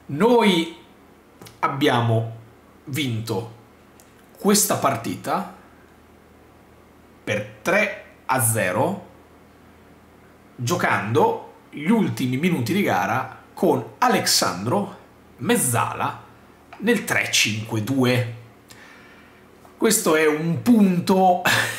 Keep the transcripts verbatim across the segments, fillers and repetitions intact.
Noi abbiamo vinto questa partita per tre a zero giocando gli ultimi minuti di gara con Alexandro Mezzala nel tre cinque due. Questo è un punto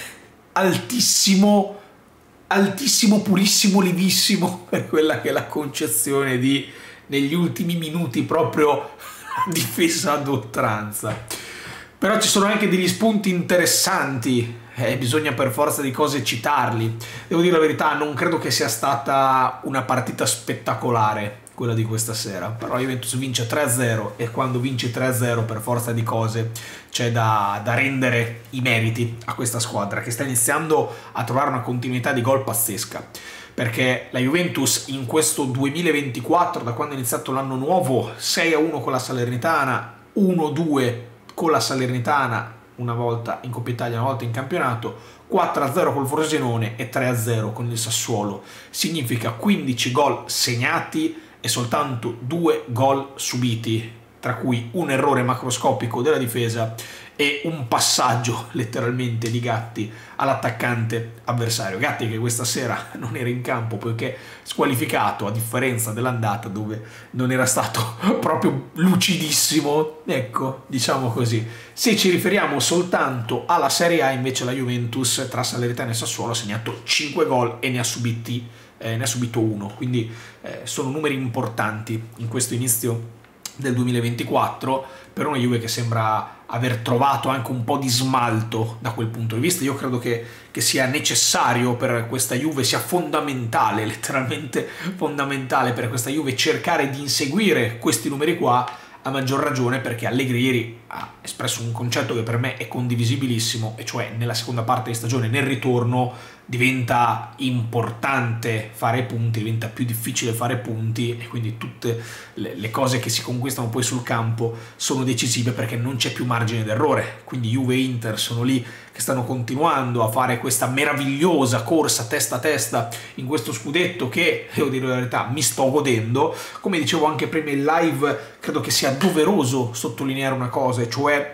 altissimo, altissimo, purissimo, livissimo per quella che è la concezione di negli ultimi minuti proprio difesa ad oltranza. Però ci sono anche degli spunti interessanti, eh, bisogna per forza di cose citarli. Devo dire la verità, non credo che sia stata una partita spettacolare quella di questa sera, però la Juventus vince tre a zero e quando vinci tre a zero per forza di cose c'è da, da rendere i meriti a questa squadra che sta iniziando a trovare una continuità di gol pazzesca, perché la Juventus in questo duemilaventiquattro, da quando è iniziato l'anno nuovo, sei a uno con la Salernitana, uno a due con la Salernitana una volta in Coppa Italia, una volta in campionato, quattro a zero col Frosinone e tre a zero con il Sassuolo. Significa quindici gol segnati e soltanto due gol subiti, tra cui un errore macroscopico della difesa e un passaggio letteralmente di Gatti all'attaccante avversario. Gatti che questa sera non era in campo poiché squalificato, a differenza dell'andata dove non era stato proprio lucidissimo, ecco, diciamo così. Se ci riferiamo soltanto alla Serie A, invece la Juventus tra Salernitana e Sassuolo ha segnato cinque gol e ne ha subiti eh, ne ha subito uno, quindi eh, sono numeri importanti in questo inizio del duemilaventiquattro per una Juve che sembra aver trovato anche un po' di smalto da quel punto di vista. Io credo che, che sia necessario per questa Juve, sia fondamentale, letteralmente fondamentale per questa Juve cercare di inseguire questi numeri qua, a maggior ragione perché Allegri ieri ha espresso un concetto che per me è condivisibilissimo, e cioè nella seconda parte di stagione, nel ritorno, diventa importante fare punti, diventa più difficile fare punti e quindi tutte le, le cose che si conquistano poi sul campo sono decisive perché non c'è più margine d'errore. Quindi Juve e Inter sono lì che stanno continuando a fare questa meravigliosa corsa testa a testa in questo scudetto che, devo dire la verità, mi sto godendo. Come dicevo anche prima in live, credo che sia doveroso sottolineare una cosa, e cioè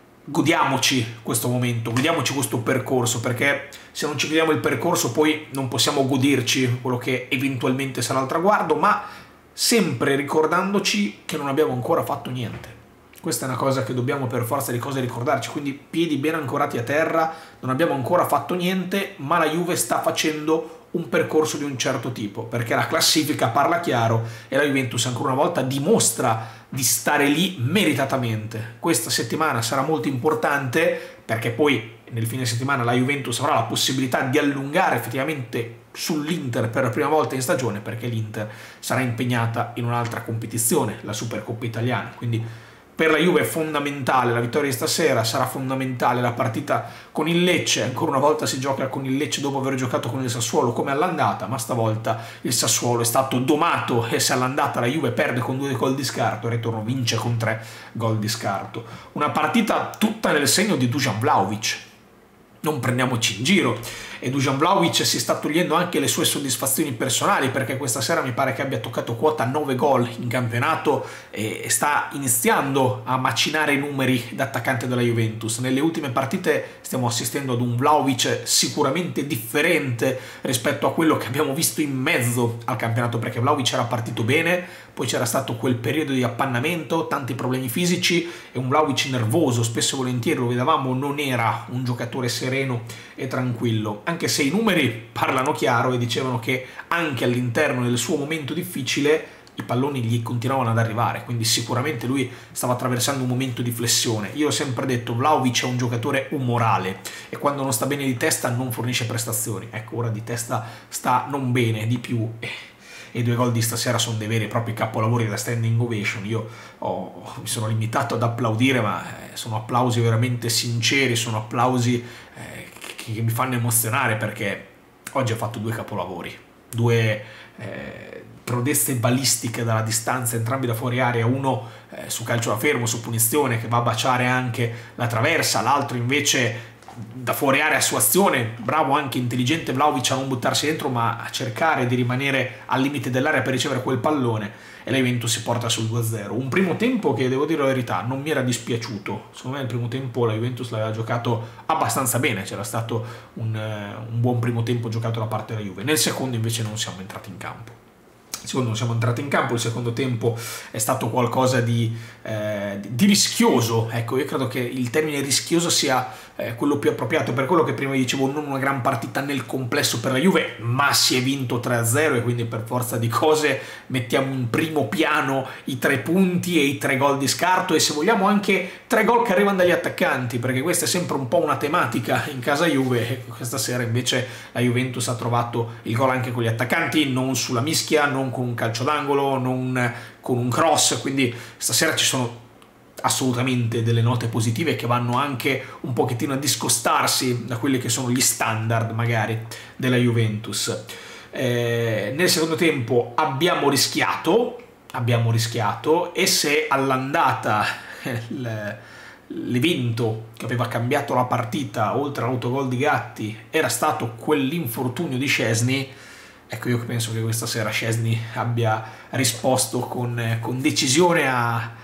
godiamoci questo momento, godiamoci questo percorso, perché se non ci godiamo il percorso poi non possiamo goderci quello che eventualmente sarà il traguardo, ma sempre ricordandoci che non abbiamo ancora fatto niente. Questa è una cosa che dobbiamo per forza di cose ricordarci, quindi piedi ben ancorati a terra, non abbiamo ancora fatto niente, ma la Juve sta facendo un percorso di un certo tipo, perché la classifica parla chiaro e la Juventus ancora una volta dimostra di stare lì meritatamente. Questa settimana sarà molto importante perché poi nel fine settimana la Juventus avrà la possibilità di allungare effettivamente sull'Inter per la prima volta in stagione, perché l'Inter sarà impegnata in un'altra competizione, la Supercoppa italiana. Quindi per la Juve è fondamentale la vittoria di stasera, sarà fondamentale la partita con il Lecce. Ancora una volta si gioca con il Lecce dopo aver giocato con il Sassuolo come all'andata, ma stavolta il Sassuolo è stato domato e se all'andata la Juve perde con due gol di scarto, il ritorno vince con tre gol di scarto. Una partita tutta nel segno di Dusan Vlahovic, non prendiamoci in giro, e Dusan Vlahovic si sta togliendo anche le sue soddisfazioni personali, perché questa sera mi pare che abbia toccato quota nove gol in campionato e sta iniziando a macinare i numeri da attaccante della Juventus. Nelle ultime partite stiamo assistendo ad un Vlahovic sicuramente differente rispetto a quello che abbiamo visto in mezzo al campionato, perché Vlahovic era partito bene, poi c'era stato quel periodo di appannamento, tanti problemi fisici e un Vlahovic nervoso, spesso e volentieri lo vedevamo, non era un giocatore sereno e tranquillo, anche se i numeri parlano chiaro e dicevano che anche all'interno del suo momento difficile i palloni gli continuavano ad arrivare, quindi sicuramente lui stava attraversando un momento di flessione. Io ho sempre detto Vlahovic è un giocatore umorale e quando non sta bene di testa non fornisce prestazioni. Ecco, ora di testa sta non bene, di più, e i due gol di stasera sono dei veri e propri capolavori da standing ovation. Io ho, mi sono limitato ad applaudire, ma eh, sono applausi veramente sinceri, sono applausi eh, che, che mi fanno emozionare, perché oggi ha fatto due capolavori, due eh, prodezze balistiche dalla distanza, entrambi da fuori area, uno eh, su calcio da fermo, su punizione, che va a baciare anche la traversa, l'altro invece da fuori area su azione, bravo anche intelligente Vlahovic a non buttarsi dentro ma a cercare di rimanere al limite dell'area per ricevere quel pallone. e la Juventus si porta sul due a zero. Un primo tempo che, devo dire la verità, non mi era dispiaciuto. Secondo me il primo tempo la Juventus l'aveva giocato abbastanza bene, c'era stato un, un buon primo tempo giocato da parte della Juve. Nel secondo invece non siamo entrati in campo. Il secondo non siamo entrati in campo, il secondo tempo è stato qualcosa di, eh, di rischioso. Ecco, io credo che il termine rischioso sia eh, quello più appropriato, per quello che prima dicevo, non una gran partita nel complesso per la Juve, ma si è vinto tre a zero e quindi per forza di cose mettiamo in primo piano i tre punti e i tre gol di scarto, e se vogliamo anche tre gol che arrivano dagli attaccanti, perché questa è sempre un po' una tematica in casa Juve, e questa sera invece la Juventus ha trovato il gol anche con gli attaccanti, non sulla mischia, non con un calcio d'angolo, non con un cross, quindi stasera ci sono assolutamente delle note positive che vanno anche un pochettino a discostarsi da quelli che sono gli standard magari della Juventus. Eh, nel secondo tempo abbiamo rischiato, abbiamo rischiato e se all'andata l'evento che aveva cambiato la partita, oltre all'autogol di Gatti, era stato quell'infortunio di Szczęsny, ecco, io penso che questa sera Szczęsny abbia risposto con, con decisione a, a,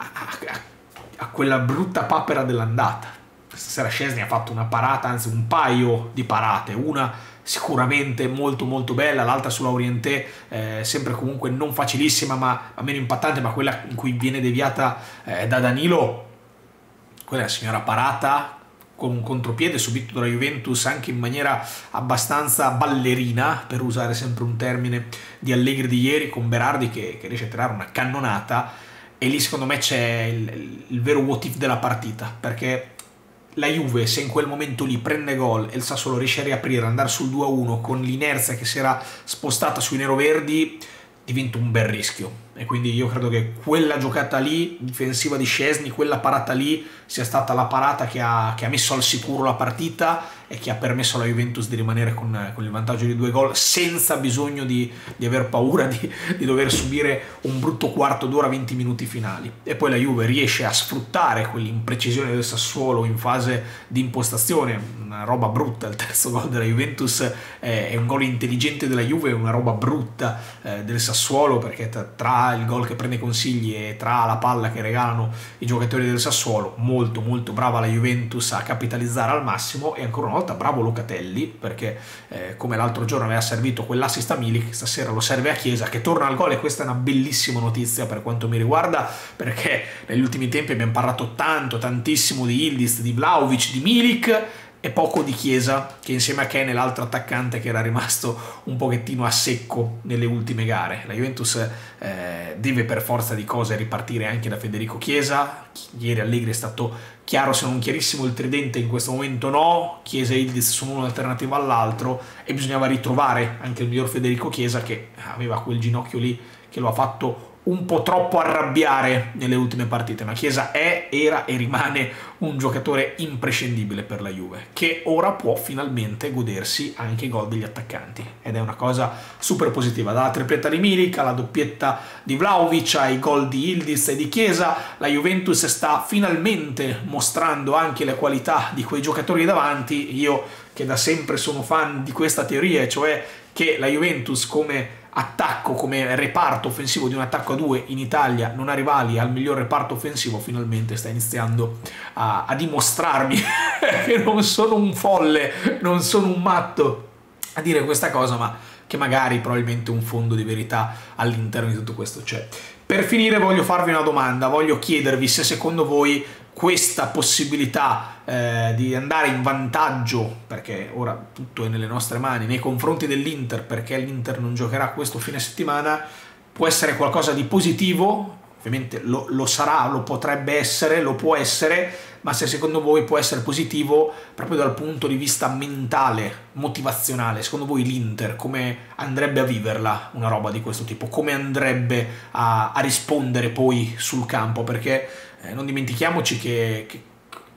a, a quella brutta papera dell'andata. Questa sera Szczęsny ha fatto una parata, anzi un paio di parate, una sicuramente molto molto bella, l'altra sulla Orientè, eh, sempre comunque non facilissima ma, ma meno impattante, ma quella in cui viene deviata eh, da Danilo, quella è la signora parata con un contropiede subito dalla Juventus anche in maniera abbastanza ballerina, per usare sempre un termine di Allegri di ieri, con Berardi che, che riesce a tirare una cannonata, e lì secondo me c'è il, il vero what if della partita, perché la Juve, se in quel momento lì prende gol e il Sassuolo riesce a riaprire, andare sul due a uno con l'inerzia che si era spostata sui neroverdi, diventa un bel rischio. E quindi io credo che quella giocata lì, difensiva di Szczęsny, quella parata lì, sia stata la parata che ha, che ha messo al sicuro la partita e che ha permesso alla Juventus di rimanere con, con il vantaggio di due gol, senza bisogno di, di aver paura di, di dover subire un brutto quarto d'ora, venti minuti finali. E poi la Juve riesce a sfruttare quell'imprecisione del Sassuolo in fase di impostazione, una roba brutta. Il terzo gol della Juventus è, è un gol intelligente della Juve, è una roba brutta eh, del Sassuolo, perché tra, tra il gol che prende Consigli e tra la palla che regalano i giocatori del Sassuolo, molto molto brava la Juventus a capitalizzare al massimo, e ancora una volta bravo Locatelli, perché eh, come l'altro giorno aveva servito quell'assist a Milik, stasera lo serve a Chiesa che torna al gol, e questa è una bellissima notizia per quanto mi riguarda, perché negli ultimi tempi abbiamo parlato tanto, tantissimo di Yildiz, di Vlahovic, di Milik, e poco di Chiesa, che insieme a Kane è l'altro attaccante che era rimasto un pochettino a secco nelle ultime gare. La Juventus eh, deve per forza di cose ripartire anche da Federico Chiesa. Ieri Allegri è stato chiaro, se non chiarissimo, il tridente in questo momento no, Chiesa e Yildiz sono un'alternativa all'altro, e bisognava ritrovare anche il miglior Federico Chiesa, che aveva quel ginocchio lì che lo ha fatto un po' troppo arrabbiare nelle ultime partite, ma Chiesa è, era e rimane un giocatore imprescindibile per la Juve, che ora può finalmente godersi anche i gol degli attaccanti, ed è una cosa super positiva. Dalla tripletta di Milik alla doppietta di Vlahovic ai gol di Yildiz e di Chiesa, la Juventus sta finalmente mostrando anche le qualità di quei giocatori davanti. Io che da sempre sono fan di questa teoria, cioè che la Juventus come attacco, come reparto offensivo di un attacco a due in Italia non ha rivali al miglior reparto offensivo, finalmente sta iniziando a, a dimostrarmi che non sono un folle, non sono un matto a dire questa cosa, ma che magari probabilmente un fondo di verità all'interno di tutto questo c'è. Per finire voglio farvi una domanda, voglio chiedervi se secondo voi questa possibilità eh, di andare in vantaggio, perché ora tutto è nelle nostre mani, nei confronti dell'Inter, perché l'Inter non giocherà questo fine settimana, può essere qualcosa di positivo. Ovviamente lo, lo sarà, lo potrebbe essere, lo può essere, ma se secondo voi può essere positivo proprio dal punto di vista mentale, motivazionale, secondo voi l'Inter come andrebbe a viverla una roba di questo tipo? Come andrebbe a, a rispondere poi sul campo? Perché eh, non dimentichiamoci che, che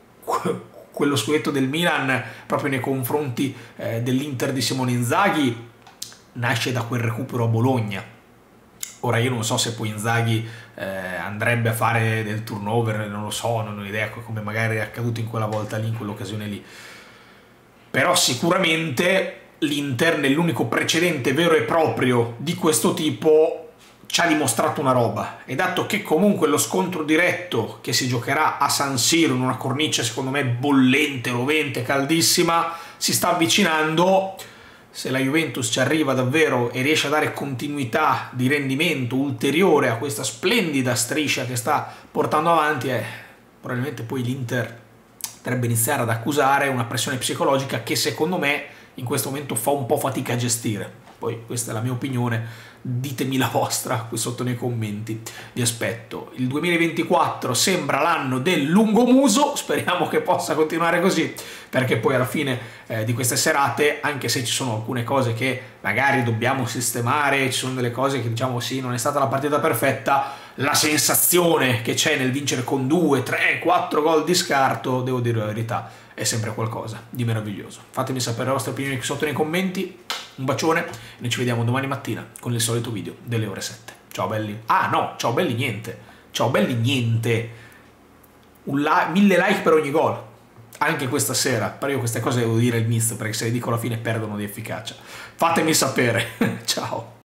quello scudetto del Milan proprio nei confronti eh, dell'Inter di Simone Inzaghi nasce da quel recupero a Bologna. Ora io non so se poi Inzaghi eh, andrebbe a fare del turnover, non lo so, non ho idea come magari è accaduto in quella volta lì, in quell'occasione lì. Però sicuramente l'Inter nell'unico precedente vero e proprio di questo tipo ci ha dimostrato una roba, e dato che comunque lo scontro diretto che si giocherà a San Siro in una cornice secondo me bollente, rovente, caldissima, si sta avvicinando, se la Juventus ci arriva davvero e riesce a dare continuità di rendimento ulteriore a questa splendida striscia che sta portando avanti, eh, probabilmente poi l'Inter potrebbe iniziare ad accusare una pressione psicologica che secondo me in questo momento fa un po' fatica a gestire. Poi questa è la mia opinione, ditemi la vostra qui sotto nei commenti. Vi aspetto. Il duemilaventiquattro sembra l'anno del lungo muso, speriamo che possa continuare così, perché poi alla fine eh, di queste serate, anche se ci sono alcune cose che magari dobbiamo sistemare, ci sono delle cose che diciamo sì, non è stata la partita perfetta, la sensazione che c'è nel vincere con due, tre, quattro gol di scarto, devo dire la verità, è sempre qualcosa di meraviglioso. Fatemi sapere le vostre opinioni qui sotto nei commenti. Un bacione e noi ci vediamo domani mattina con il solito video delle ore sette. Ciao belli. Ah no, ciao belli niente. Ciao belli niente. Un like, mille like per ogni gol. Anche questa sera. Però io queste cose devo dire all'inizio, perché se le dico alla fine perdono di efficacia. Fatemi sapere. Ciao.